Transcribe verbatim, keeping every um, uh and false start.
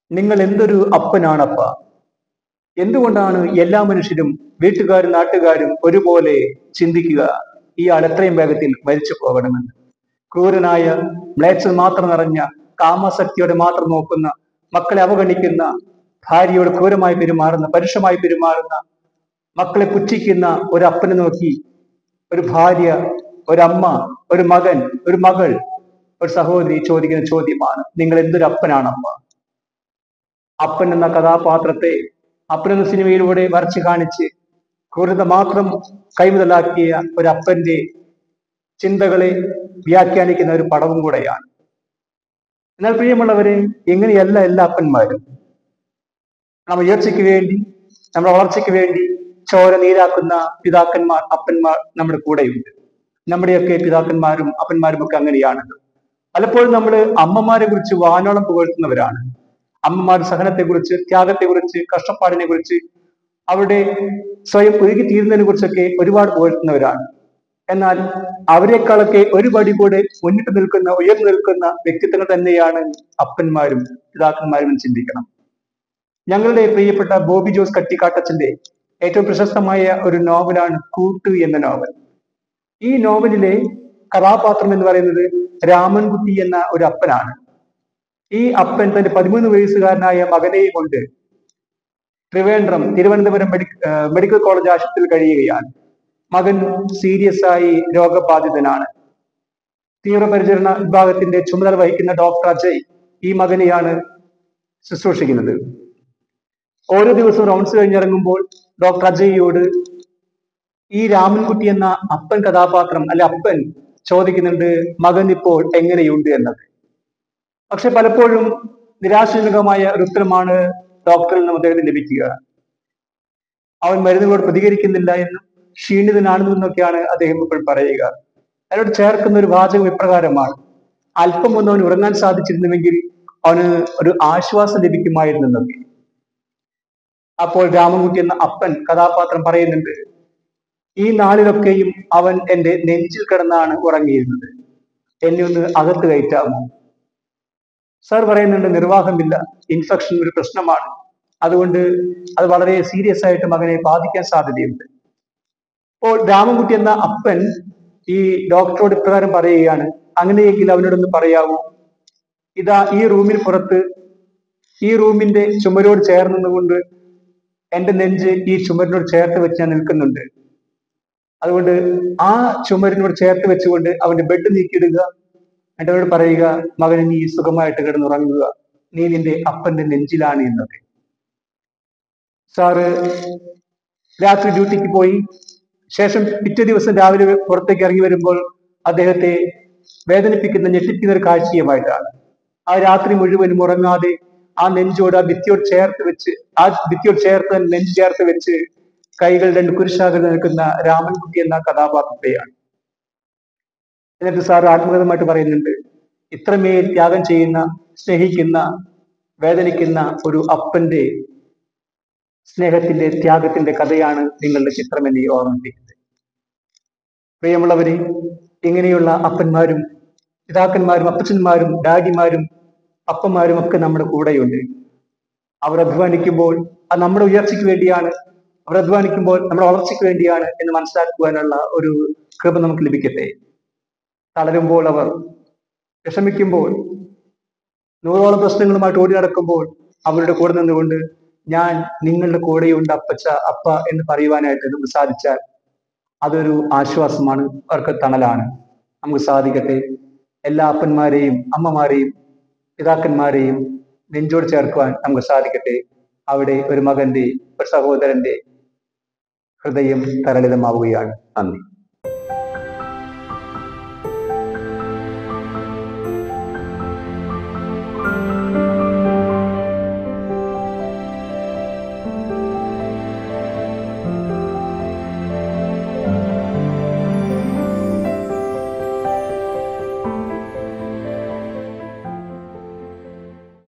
നിങ്ങൾ എന്തൊരു അപ്പനാണപ്പ. എന്തുകൊണ്ടാണ് എല്ലാ മനുഷ്യരും, വീട്ടുകാരും നാട്ടുകാരും ഒരുപോലെ ചിന്തിക്കുക ഇയാൾ എത്രയും വേഗത്തിൽ മരിച്ചു പോകണമെന്ന്? ക്രൂരനായ, മ്ലേച്ഛത മാത്രം നിറഞ്ഞ, കാമശക്തിയോടെ മാത്രം നോക്കുന്ന, മക്കളെ അവഗണിക്കുന്ന, ഭാര്യയോട് ക്രൂരമായി പെരുമാറുന്ന, പരുഷമായി പെരുമാറുന്ന, മക്കളെ പുച്ഛിക്കുന്ന ഒരു അപ്പനെ നോക്കി ഒരു ഭാര്യ, ഒരമ്മ, ഒരു മകൻ, ഒരു മകൾ, ഒരു സഹോദരി ചോദിക്കുന്ന ചോദ്യമാണ്, നിങ്ങൾ എന്തൊരു അപ്പനാണപ്പ? അപ്പൻ എന്ന കഥാപാത്രത്തെ അപ്പൻ എന്ന സിനിമയിലൂടെ വരച്ചു കാണിച്ച് ക്രൂരത മാത്രം കൈമുതലാക്കിയ ഒരു അപ്പന്റെ ചിന്തകളെ വ്യാഖ്യാനിക്കുന്ന ഒരു പടവും കൂടെയാണ്. എന്നാൽ പ്രിയമുള്ളവരെ, എങ്ങനെയല്ല എല്ലാ അപ്പന്മാരും. നമ്മുടെ ഉയർച്ചയ്ക്ക് വേണ്ടി, നമ്മുടെ വളർച്ചയ്ക്ക് വേണ്ടി ചോര നീരാക്കുന്ന പിതാക്കന്മാർ, അപ്പന്മാർ നമ്മുടെ കൂടെയുണ്ട്. നമ്മുടെയൊക്കെ പിതാക്കന്മാരും അപ്പന്മാരും ഒക്കെ അങ്ങനെയാണല്ലോ. പലപ്പോഴും നമ്മൾ അമ്മമാരെ കുറിച്ച് വാനോളം പുകഴ്ത്തുന്നവരാണ്. അമ്മമാർ സഹനത്തെക്കുറിച്ച്, ത്യാഗത്തെക്കുറിച്ച്, കഷ്ടപ്പാടിനെ കുറിച്ച്, അവരുടെ സ്വയം ഒരുക്കി തീരുന്നതിനെ കുറിച്ചൊക്കെ ഒരുപാട് പുകഴ്ത്തുന്നവരാണ്. എന്നാൽ അവരെക്കാളൊക്കെ ഒരു പടി കൂടെ മുന്നിട്ട് നിൽക്കുന്ന, ഉയർന്നു നിൽക്കുന്ന വ്യക്തിത്വങ്ങൾ തന്നെയാണ് അപ്പന്മാരും പിതാക്കന്മാരും എന്ന് ചിന്തിക്കണം. ഞങ്ങളുടെ പ്രിയപ്പെട്ട ബോബി ജോസ് കട്ടിക്കാട്ടച്ചന്റെ ഏറ്റവും പ്രശസ്തമായ ഒരു നോവലാണ് കൂട്ട് എന്ന നോവൽ. ഈ നോവലിലെ കഥാപാത്രം എന്ന് പറയുന്നത് രാമൻകുട്ടി എന്ന ഒരു അപ്പനാണ്. ഈ അപ്പൻ തന്റെ പതിമൂന്ന് വയസ്സുകാരനായ മകനെ കൊണ്ട് ട്രിവേൻഡ്രം തിരുവനന്തപുരം മെഡി മെഡിക്കൽ കോളേജ് ആശുപത്രിയിൽ കഴിയുകയാണ്. മകൻ സീരിയസ് ആയി രോഗബാധിതനാണ്. തീവ്രപരിചരണ വിഭാഗത്തിന്റെ ചുമതല വഹിക്കുന്ന ഡോക്ടർ അജയ് ഈ മകനെയാണ് ശുശ്രൂഷിക്കുന്നത്. ഓരോ ദിവസവും റൗണ്ട്സ് കഴിഞ്ഞിറങ്ങുമ്പോൾ ഡോക്ടർ അജയ്യോട് ഈ രാമൻകുട്ടി എന്ന അപ്പൻ കഥാപാത്രം, അല്ലെ അപ്പൻ ചോദിക്കുന്നുണ്ട്, മകൻ ഇപ്പോൾ എങ്ങനെയുണ്ട് എന്നത്. പക്ഷെ പലപ്പോഴും നിരാശജനകമായ ഒരു ഉത്തരമാണ് ഡോക്ടറിൽ നിന്നും അദ്ദേഹത്തിന് ലഭിക്കുക. അവൻ മരുന്നുകളോട് പ്രതികരിക്കുന്നില്ല എന്നും ക്ഷീണിതനാണെന്നൊക്കെയാണ് അദ്ദേഹം ഇപ്പോൾ പറയുക. അതിനോട് ചേർക്കുന്ന ഒരു വാചകം ഇപ്രകാരമാണ്, അല്പം ഒന്ന് അവന് ഉറങ്ങാൻ സാധിച്ചിരുന്നുവെങ്കിൽ അവന് ഒരു ആശ്വാസം ലഭിക്കുമായിരുന്നു എന്നൊക്കെ. അപ്പോൾ രാമൻകുട്ടി എന്ന അപ്പൻ കഥാപാത്രം പറയുന്നുണ്ട്, ഈ നാളിലൊക്കെയും അവൻ എൻ്റെ നെഞ്ചിൽ കിടന്നാണ് ഉറങ്ങിയിരുന്നത്, എന്നെ ഒന്ന് അകത്ത് കയറ്റാമോ? സാർ പറയുന്നുണ്ട്, നിർവാഹമില്ല, ഇൻഫെക്ഷൻ ഒരു പ്രശ്നമാണ്, അതുകൊണ്ട് അത് വളരെ സീരിയസ് ആയിട്ട് മകനെ ബാധിക്കാൻ സാധ്യതയുണ്ട്. അപ്പോൾ രാമൻകുട്ടി എന്ന അപ്പൻ ഈ ഡോക്ടറോട് ഇപ്രകാരം പറയുകയാണ്, അങ്ങനെയെങ്കിൽ അവനോടൊന്ന് പറയാവൂ, ഇതാ ഈ റൂമിന് പുറത്ത്, ഈ റൂമിന്റെ ചുമരോട് ചേർന്നുകൊണ്ട് എന്റെ നെഞ്ച് ഈ ചുമരിനോട് ചേർത്ത് വെച്ച് ഞാൻ നിൽക്കുന്നുണ്ട്, അതുകൊണ്ട് ആ ചുമരിനോട് ചേർത്ത് വെച്ചുകൊണ്ട് അവന്റെ ബെഡ് നീക്കിയിടുക, എന്നോട് പറയുക, മകന് നീ സുഖമായിട്ട് കിടന്നുറങ്ങുക, നീ നിന്റെ അപ്പന്റെ നെഞ്ചിലാണ് എന്നൊക്കെ. സാറ് രാത്രി ഡ്യൂട്ടിക്ക് പോയി ശേഷം പിറ്റേ ദിവസം രാവിലെ പുറത്തേക്ക് ഇറങ്ങി വരുമ്പോൾ അദ്ദേഹത്തെ വേദനിപ്പിക്കുന്ന, ഞെട്ടിപ്പിക്കുന്ന ഒരു കാഴ്ചയുമായിട്ടാണ്. ആ രാത്രി മുഴുവനും ഉറങ്ങാതെ ആ നെഞ്ചോട്, ആ ഭിത്തിയോട് ചേർത്ത് വെച്ച്, ആ ഭിത്തിയോട് ചേർത്ത് നെഞ്ച് ചേർത്ത് വെച്ച് കൈകൾ രണ്ട് കുരിശാകൃതി നിൽക്കുന്ന രാമൻകുട്ടി എന്ന കഥാപാത്രത്തെയാണ്. എന്നിട്ട് സാർ ആത്മകഥമായിട്ട് പറയുന്നുണ്ട്, ഇത്രമേൽ ത്യാഗം ചെയ്യുന്ന, സ്നേഹിക്കുന്ന, വേദനിക്കുന്ന ഒരു അപ്പന്റെ സ്നേഹത്തിന്റെ, ത്യാഗത്തിന്റെ കഥയാണ് നിങ്ങളുടെ ചിത്രം എന്ന് ഓർമ്മിപ്പിക്കുന്നത്. പ്രിയമുള്ളവരെ, ഇങ്ങനെയുള്ള അപ്പന്മാരും പിതാക്കന്മാരും അപ്പച്ചന്മാരും ഡാഡിമാരും അപ്പന്മാരും ഒക്കെ നമ്മുടെ കൂടെയുണ്ട്. അവർ അധ്വാനിക്കുമ്പോൾ അത് നമ്മുടെ ഉയർച്ചയ്ക്ക് വേണ്ടിയാണ്, അവർ അധ്വാനിക്കുമ്പോൾ നമ്മുടെ വളർച്ചയ്ക്ക് വേണ്ടിയാണ് എന്ന് മനസ്സിലാക്കുവാനുള്ള ഒരു കൃപ നമുക്ക് ലഭിക്കട്ടെ. തളരുമ്പോൾ, അവർ വിഷമിക്കുമ്പോൾ, നൂറോളം പ്രശ്നങ്ങളുമായിട്ട് ഓടി നടക്കുമ്പോൾ അവരുടെ കൂടെ നിന്നുകൊണ്ട് ഞാൻ നിങ്ങളുടെ കൂടെയുണ്ട് അപ്പച്ച, അപ്പ എന്ന് പറയുവാനായിട്ട് നമുക്ക് സാധിച്ചാൽ അതൊരു ആശ്വാസമാണ്, അവർക്ക് തണലാണ്. നമുക്ക് സാധിക്കട്ടെ. എല്ലാ അപ്പന്മാരെയും അമ്മമാരെയും പിതാക്കന്മാരെയും നെഞ്ചോട് ചേർക്കുവാൻ നമുക്ക് സാധിക്കട്ടെ. അവിടെ ഒരു മകന്റെ, ഒരു സഹോദരന്റെ ഹൃദയം തരളിതമാവുകയാണ്. നന്ദി.